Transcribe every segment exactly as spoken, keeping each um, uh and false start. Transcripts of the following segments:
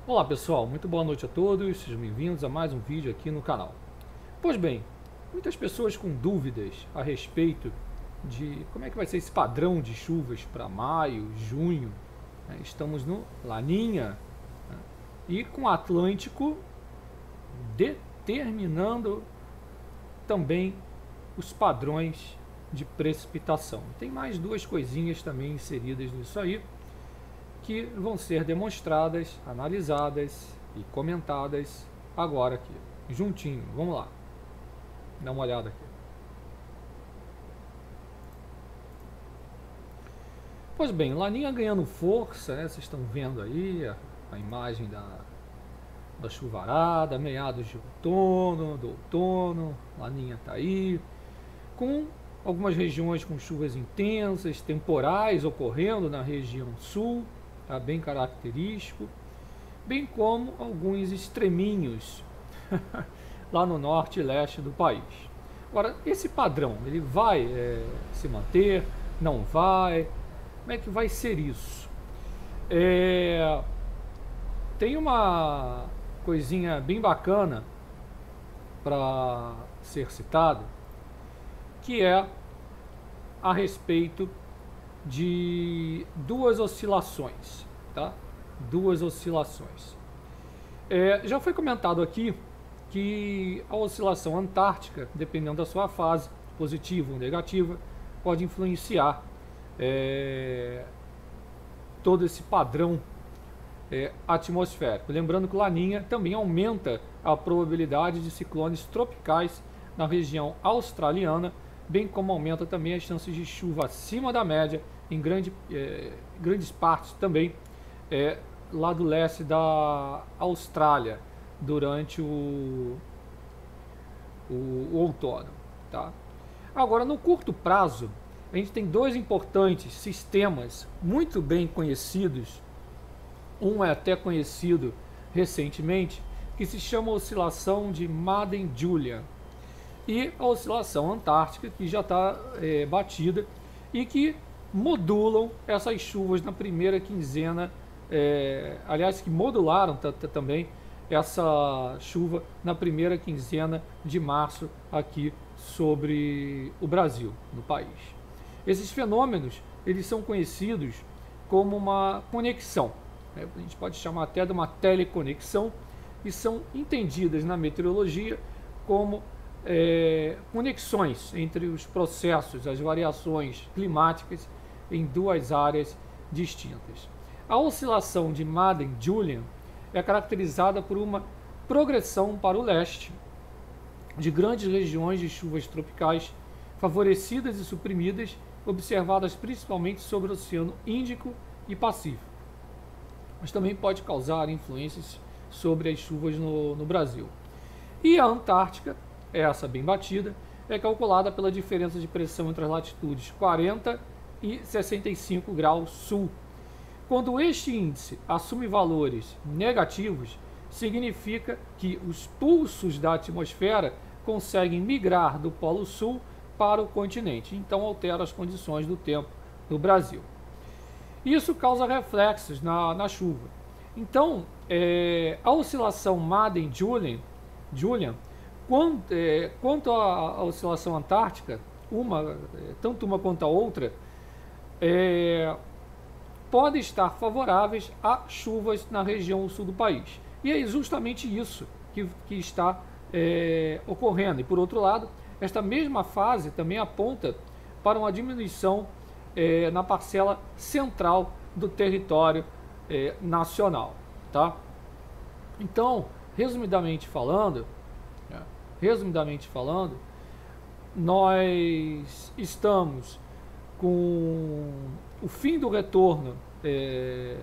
Olá pessoal, muito boa noite a todos, sejam bem-vindos a mais um vídeo aqui no canal. Pois bem, muitas pessoas com dúvidas a respeito de como é que vai ser esse padrão de chuvas para maio, junho, né? Estamos no Laninha, né? E com o Atlântico determinando também os padrões de precipitação. Tem mais duas coisinhas também inseridas nisso aí, que vão ser demonstradas, analisadas e comentadas agora aqui, juntinho. Vamos lá, dá uma olhada aqui. Pois bem, Laninha ganhando força, né? Vocês estão vendo aí a, a imagem da, da chuvarada, meados de outono, do outono, Laninha está aí, com algumas regiões com chuvas intensas, temporais ocorrendo na região sul, tá bem característico, bem como alguns extreminhos lá no norte e leste do país. Agora, esse padrão, ele vai é, se manter? Não vai? Como é que vai ser isso? É, tem uma coisinha bem bacana para ser citado, que é a respeito de duas oscilações, tá? Duas oscilações. É, já foi comentado aqui que a oscilação antártica, dependendo da sua fase, positiva ou negativa, pode influenciar é, todo esse padrão é, atmosférico. Lembrando que Laninha também aumenta a probabilidade de ciclones tropicais na região australiana, bem como aumenta também as chances de chuva acima da média em grande, eh, grandes partes também eh, lá do leste da Austrália durante o, o, o outono. Tá? Agora, no curto prazo, a gente tem dois importantes sistemas muito bem conhecidos. Um é até conhecido recentemente, que se chama oscilação de Madden-Julian, e a oscilação antártica, que já está é, batida e que modulam essas chuvas na primeira quinzena, é, aliás, que modularam também essa chuva na primeira quinzena de março aqui sobre o Brasil, no país. Esses fenômenos, eles são conhecidos como uma conexão, né? A gente pode chamar até de uma teleconexão, e são entendidas na meteorologia como É, conexões entre os processos, as variações climáticas em duas áreas distintas. A oscilação de Madden-Julian é caracterizada por uma progressão para o leste de grandes regiões de chuvas tropicais favorecidas e suprimidas, observadas principalmente sobre o Oceano Índico e Pacífico, mas também pode causar influências sobre as chuvas no, no Brasil. E a Antártica, essa bem batida, é calculada pela diferença de pressão entre as latitudes quarenta e sessenta e cinco graus sul. Quando este índice assume valores negativos, significa que os pulsos da atmosfera conseguem migrar do Polo Sul para o continente, então altera as condições do tempo no Brasil. Isso causa reflexos na, na chuva. Então, é, a oscilação Madden-Julian, Julian, Quanto, é, quanto à oscilação antártica, uma, é, tanto uma quanto a outra, é, podem estar favoráveis a chuvas na região sul do país. E é justamente isso que, que está é, ocorrendo. E por outro lado, esta mesma fase também aponta para uma diminuição é, na parcela central do território é, nacional. Tá? Então, resumidamente falando, Resumidamente falando, nós estamos com o fim do retorno, é,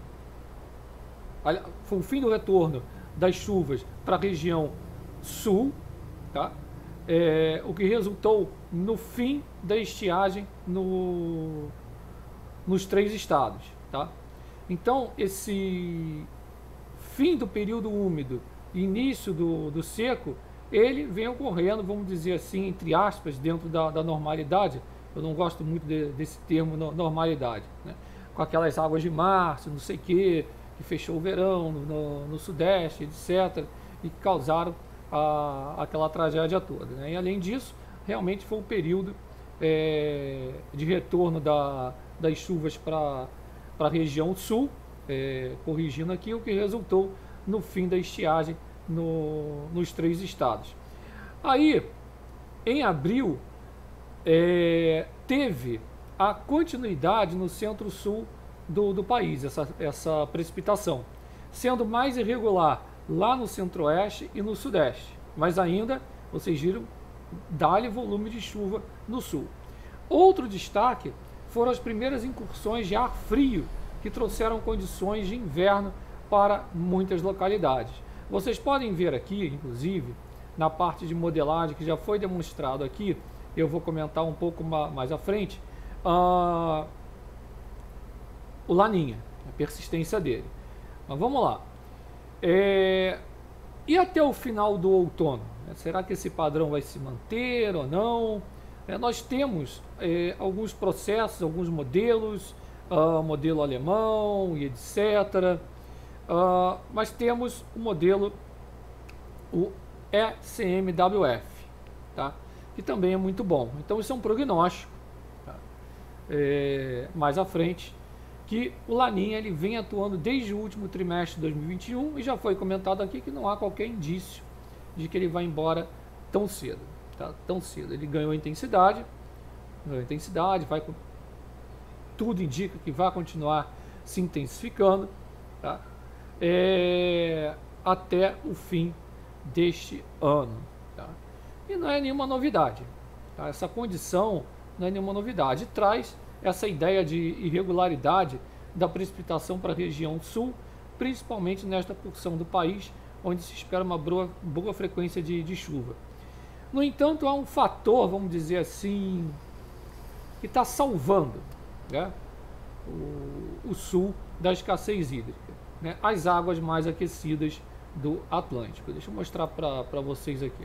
o fim do retorno das chuvas para a região sul, tá? É, o que resultou no fim da estiagem no, nos três estados. Tá? Então, esse fim do período úmido, início do, do seco, ele vem ocorrendo, vamos dizer assim, entre aspas, dentro da, da normalidade. Eu não gosto muito de, desse termo normalidade, né? Com aquelas águas de março, não sei o que, que fechou o verão no, no sudeste, etcétera, e que causaram a, aquela tragédia toda, né? E além disso, realmente foi um período é, de retorno da, das chuvas para a região sul, é, corrigindo aqui, o que resultou no fim da estiagem no, nos três estados. Aí, em abril, é, teve a continuidade no centro-sul do, do país, essa, essa precipitação, sendo mais irregular lá no centro-oeste e no sudeste, mas ainda, vocês viram, dá-lhe volume de chuva no sul. Outro destaque foram as primeiras incursões de ar frio, que trouxeram condições de inverno para muitas localidades. Vocês podem ver aqui, inclusive, na parte de modelagem que já foi demonstrado aqui, eu vou comentar um pouco mais à frente, uh, o Laninha, a persistência dele. Mas vamos lá. É, e até o final do outono? Né? Será que esse padrão vai se manter ou não? É, nós temos é, alguns processos, alguns modelos, uh, modelo alemão e etcétera. Uh, mas temos o modelo, o E C M W F, tá? Que também é muito bom. Então isso é um prognóstico, tá? É, mais à frente, que o Laninha ele vem atuando desde o último trimestre de dois mil e vinte e um e já foi comentado aqui que não há qualquer indício de que ele vai embora tão cedo, tá? Tão cedo. Ele ganhou intensidade, ganhou intensidade, vai, tudo indica que vai continuar se intensificando, tá? É, até o fim deste ano, tá? E não é nenhuma novidade, tá? Essa condição não é nenhuma novidade, traz essa ideia de irregularidade da precipitação para a região sul, principalmente nesta porção do país onde se espera uma boa, boa frequência de, de chuva. No entanto, há um fator, vamos dizer assim, que está salvando, né, o, o sul da escassez hídrica, né, as águas mais aquecidas do Atlântico. Deixa eu mostrar para vocês aqui,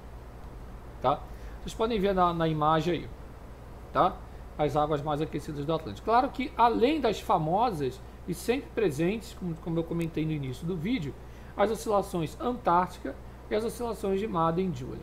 tá? Vocês podem ver na, na imagem aí, tá? As águas mais aquecidas do Atlântico. Claro que além das famosas e sempre presentes, como, como eu comentei no início do vídeo, as oscilações antártica e as oscilações de Madden-Julian.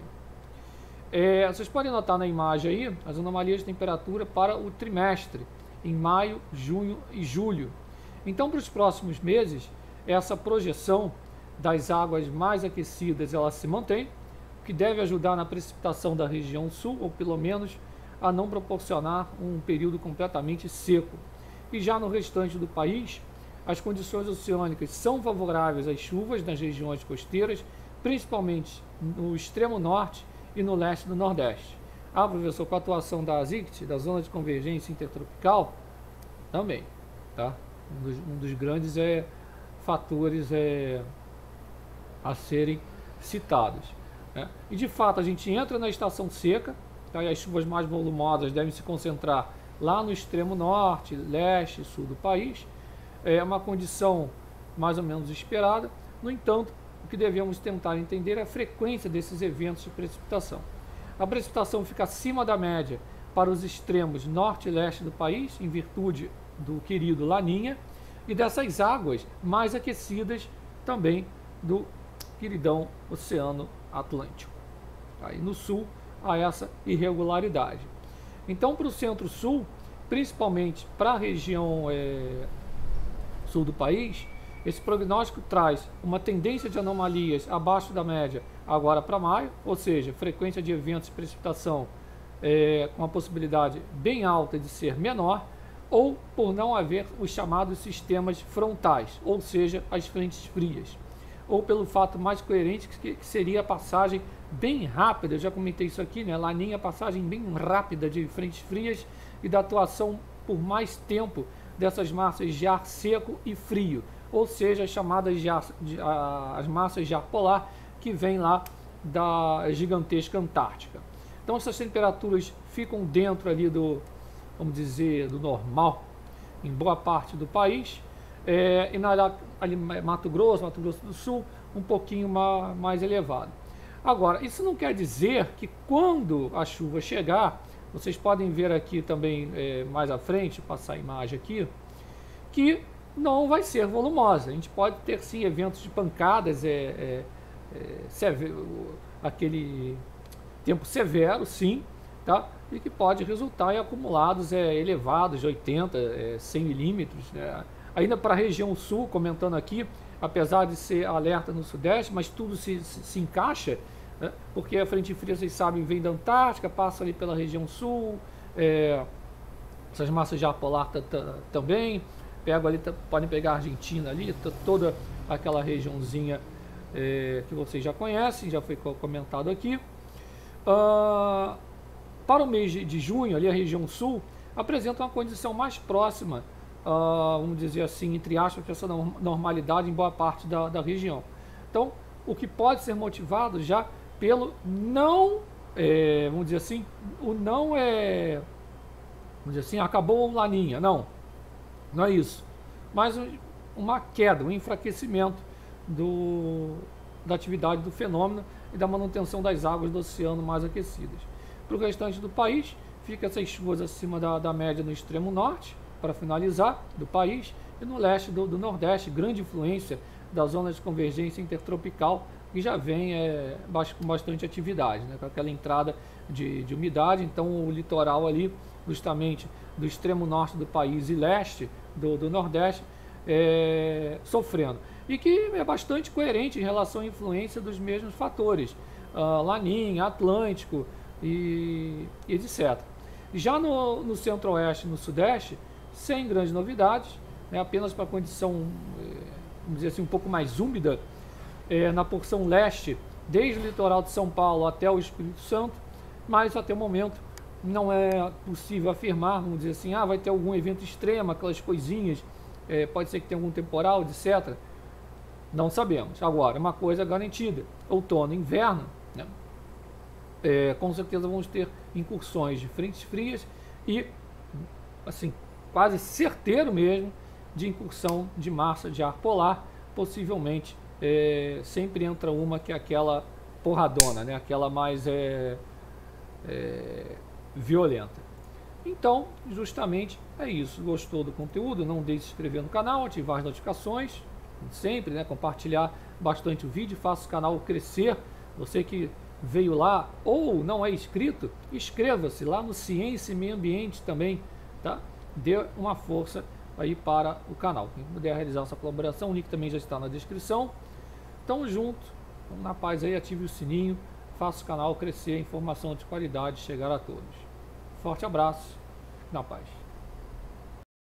É, vocês podem notar na imagem aí as anomalias de temperatura para o trimestre, em maio, junho e julho. Então, para os próximos meses, essa projeção das águas mais aquecidas ela se mantém, o que deve ajudar na precipitação da região sul, ou pelo menos a não proporcionar um período completamente seco. E já no restante do país, as condições oceânicas são favoráveis às chuvas nas regiões costeiras, principalmente no extremo norte e no leste do nordeste. Ah, professor, com a atuação da Z I C T, da Zona de Convergência Intertropical, também, tá? Um dos, um dos grandes é, fatores é, a serem citados, né? E de fato a gente entra na estação seca, tá? E as chuvas mais volumosas devem se concentrar lá no extremo norte, leste e sul do país. É uma condição mais ou menos esperada. No entanto, o que devemos tentar entender é a frequência desses eventos de precipitação. A precipitação fica acima da média para os extremos norte e leste do país, em virtude do querido Laninha, e dessas águas mais aquecidas também do queridão Oceano Atlântico. Aí no sul há essa irregularidade. Então, para o centro-sul, principalmente para a região é, sul do país, esse prognóstico traz uma tendência de anomalias abaixo da média agora para maio, ou seja, frequência de eventos de precipitação é, com a possibilidade bem alta de ser menor, ou por não haver os chamados sistemas frontais, ou seja, as frentes frias, ou pelo fato mais coerente que, que seria a passagem bem rápida, eu já comentei isso aqui, né? Laninha, passagem bem rápida de frentes frias e da atuação por mais tempo dessas massas de ar seco e frio, ou seja, as chamadas de ar, de, a, as massas de ar polar que vêm lá da gigantesca Antártica. Então essas temperaturas ficam dentro ali do, vamos dizer, do normal em boa parte do país, é, e na ali, Mato Grosso, Mato Grosso do Sul, um pouquinho ma, mais elevado. Agora, isso não quer dizer que quando a chuva chegar, vocês podem ver aqui também é, mais à frente, passar a imagem aqui, que não vai ser volumosa. A gente pode ter sim eventos de pancadas, é, é, é, severo, aquele tempo severo, sim, tá? E que pode resultar em acumulados é, elevados de oitenta, é, cem milímetros, né? Ainda para a região sul, comentando aqui, apesar de ser alerta no sudeste, mas tudo se, se, se encaixa, né? Porque a frente fria, vocês sabem, vem da Antártica, passa ali pela região sul, é, essas massas de ar polar também, pego ali, podem pegar a Argentina ali, toda aquela regiãozinha é, que vocês já conhecem, já foi comentado aqui. Uh, para o mês de, de junho, ali a região sul, apresenta uma condição mais próxima, uh, vamos dizer assim, entre aspas, essa normalidade em boa parte da, da região. Então, o que pode ser motivado já pelo não, é, vamos dizer assim, o não é, vamos dizer assim, acabou o Laninha, não, não é isso, mas uma queda, um enfraquecimento do, da atividade do fenômeno e da manutenção das águas do oceano mais aquecidas. Para o restante do país, fica essas chuvas acima da, da média no extremo norte, para finalizar, do país, e no leste do, do nordeste, grande influência da zona de convergência intertropical, que já vem é, com bastante atividade, né, com aquela entrada de, de umidade. Então o litoral ali, justamente do extremo norte do país e leste do, do nordeste, é, sofrendo. E que é bastante coerente em relação à influência dos mesmos fatores, uh, Laninha, Atlântico e, e etcétera. Já no, no centro-oeste e no sudeste, sem grandes novidades, né, apenas para a condição, vamos dizer assim, um pouco mais úmida, é, na porção leste, desde o litoral de São Paulo até o Espírito Santo, mas até o momento não é possível afirmar, vamos dizer assim, ah, vai ter algum evento extremo, aquelas coisinhas, é, pode ser que tenha algum temporal, etcétera. Não sabemos. Agora, uma coisa garantida, outono e inverno, né, é, com certeza vamos ter incursões de frentes frias e, assim, quase certeiro mesmo, de incursão de massa de ar polar, possivelmente é, sempre entra uma que é aquela porradona, né, aquela mais é, é, violenta. Então, justamente é isso. Gostou do conteúdo? Não deixe de se inscrever no canal, ativar as notificações, sempre, né, compartilhar bastante o vídeo, faça o canal crescer. Você que veio lá ou não é inscrito, inscreva-se lá no Ciência e Meio Ambiente também, tá? Dê uma força aí para o canal. Quem puder realizar essa colaboração, o link também já está na descrição. Tamo junto, vamos na paz aí, ative o sininho, faça o canal crescer, informação de qualidade chegar a todos. Forte abraço, na paz.